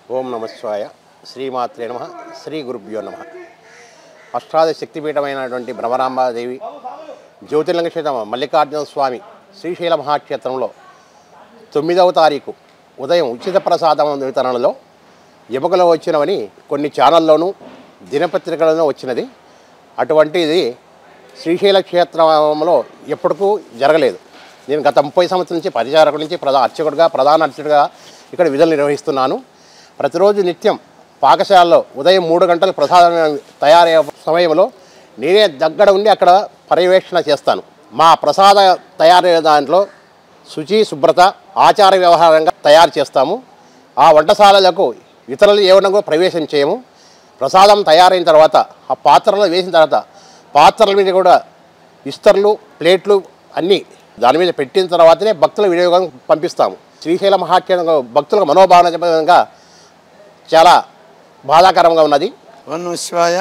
ఓం నమః శివాయ. శ్రీమాత్రే నమః. శ్రీ గురుభ్యో నమః. అష్టాదశ శక్తిపీఠమైనటువంటి భ్రమరాంబాదేవి జ్యోతిర్లింగ క్షేత్రం మల్లికార్జున స్వామి శ్రీశైల మహాక్షేత్రంలో 9వ తారీఖు ఉదయం ఉచిత ప్రసాదం వితరణలో ఎముకలో వచ్చినవని కొన్ని ఛానల్లోనూ దినపత్రికలలో వచ్చినది. అటువంటిది శ్రీశైల క్షేత్రంలో ఎప్పటికూ జరగలేదు. నేను గత 30 సంవత్సరాల నుంచి పరిచారకుడి నుంచి ప్రధాన అర్చకుడిగా ఇక్కడ విధులు నిర్వహిస్తున్నాను. ప్రతిరోజు నిత్యం పాకశాలలో ఉదయం 3 గంటల ప్రసాదం తయారయ్యే సమయంలో నేనే దగ్గర ఉండి అక్కడ పర్యవేక్షణ చేస్తాను. మా ప్రసాద తయారయ్యే దాంట్లో శుచి శుభ్రత ఆచార వ్యవహారంగా తయారు చేస్తాము. ఆ వంటశాలలకు ఇతరులు ఏమన్నా ప్రవేశం చేయము. ప్రసాదం తయారైన తర్వాత ఆ పాత్రలో వేసిన తర్వాత పాత్రల మీద కూడా విస్తర్లు ప్లేట్లు అన్నీ దాని మీద పెట్టిన తర్వాతనే భక్తుల వినియోగం పంపిస్తాము. శ్రీశైల మహాక్షేత్రం భక్తులకు మనోభావనగా చాలా బాధాకరంగా ఉన్నది. ఓం నమః శివాయ.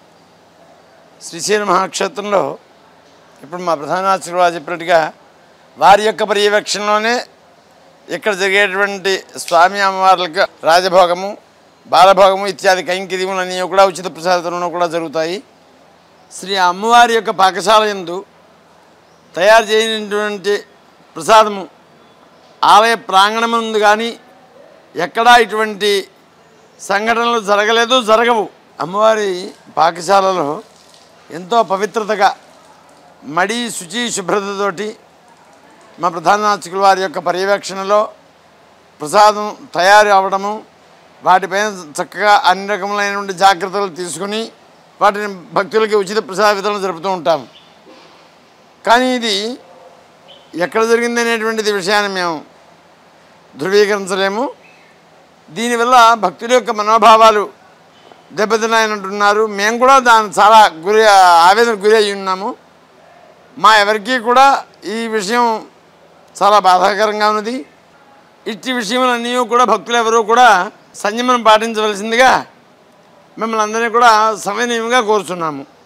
శ్రీశైల మహాక్షేత్రంలో ఇప్పుడు మా ప్రధానార్చకులు చెప్పినట్టుగా వారి యొక్క పర్యవేక్షణలోనే ఇక్కడ జరిగేటువంటి స్వామి అమ్మవార్లకు రాజభోగము బాలభోగము ఇత్యాది కైంకర్యములన్నీ కూడా ఉచిత ప్రసాదంలో కూడా జరుగుతాయి. శ్రీ అమ్మవారి యొక్క పాకశాల యందు తయారు చేయనటువంటి ప్రసాదము ఆలయ ప్రాంగణం ముందు కానీ ఎక్కడా ఇటువంటి సంఘటనలు జరగలేదు, జరగవు. అమ్మవారి పాకశాలలో ఎంతో పవిత్రతగా మడి శుచి శుభ్రతతోటి మా ప్రధానార్చకుల వారి యొక్క పర్యవేక్షణలో ప్రసాదం తయారు అవ్వడము, వాటిపైన చక్కగా అన్ని రకములైనటువంటి జాగ్రత్తలు తీసుకుని వాటిని భక్తులకి ఉచిత ప్రసాద వితరణ జరుపుతూ ఉంటాము. కానీ ఇది ఎక్కడ జరిగింది అనేటువంటిది విషయాన్ని మేము ధృవీకరించలేము. దీనివల్ల భక్తుల యొక్క మనోభావాలు దెబ్బతిన్నాయంటున్నారు. మేము కూడా దాన్ని చాలా ఆవేదనకు గురి అయి ఉన్నాము. మా ఎవరికీ కూడా ఈ విషయం చాలా బాధాకరంగా ఉన్నది. ఇట్టి విషయములన్నీ కూడా భక్తులు ఎవరూ కూడా సంయమనం పాటించవలసిందిగా మిమ్మల్ని అందరినీ కూడా సవినయంగా కోరుతున్నాము.